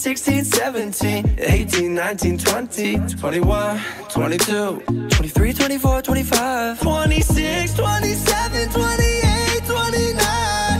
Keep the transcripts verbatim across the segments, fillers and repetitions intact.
sixteen, seventeen, eighteen, nineteen, twenty, twenty-one, twenty-two, twenty-three, twenty-four, twenty-five, twenty-six, twenty-seven, twenty-eight, twenty-nine,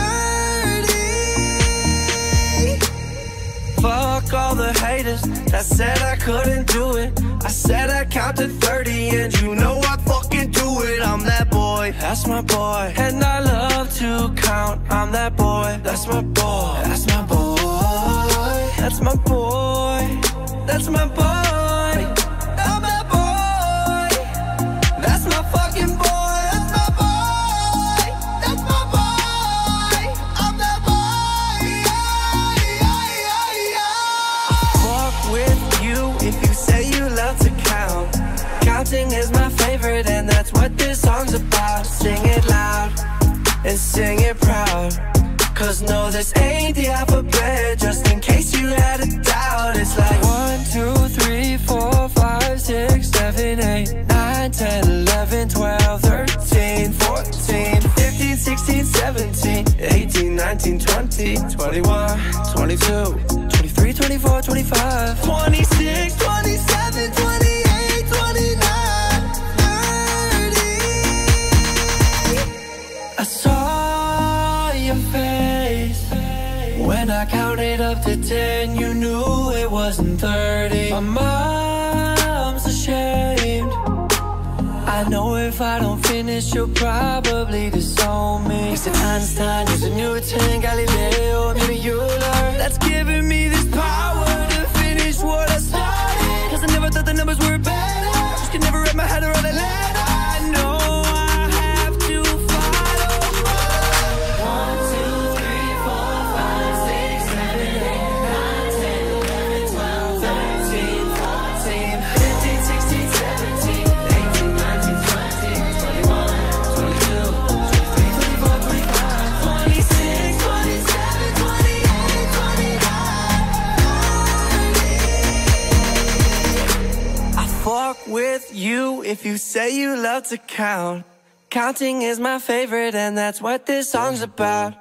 thirty. Fuck all the haters that said I couldn't do it. I said I count to thirty and you know I fucking do it. I'm that boy, that's my boy. And I love to count, I'm that boy, that's my boy. That's my boy, that's my boy. That's my boy, I'm that boy. That's my fucking boy, that's my boy. That's my boy, I'm that boy. Fuck with you if you say you love to count. Counting is my favorite and that's what this song's about. Sing it loud and sing it proud, cause no, this ain't the alphabet, just in case you had a doubt. It's like one, two, three, four, five, six, seven, eight, nine, ten, eleven, twelve, thirteen, fourteen, fifteen, sixteen, seventeen, eighteen, nineteen, twenty, twenty-one, twenty-two, twenty-three, twenty-four, twenty-five, twenty-six, twenty-seven, twenty-eight, twenty-nine, thirty. I saw your face when I counted up to ten. You knew it wasn't thirty. My mom's ashamed. I know if I don't finish, she'll probably disown me. Said Einstein, using Newton, Galileo, maybe you'll learn. That's giving me this power to finish what I started. Cause I never thought the numbers were better. Just could never wrap my head around a letter. I know I have to follow. One, two, three, four, five, six, seven, eight, nine, ten, eleven, twelve, thirteen, fourteen, fifteen, sixteen, seventeen, eighteen, nineteen, twenty, twenty-one, twenty-two, twenty-three, twenty-four, twenty-five, twenty-six, twenty-seven, twenty-eight, twenty-nine, thirty. I fuck with you if you say you love to count. Counting is my favorite and that's what this song's about.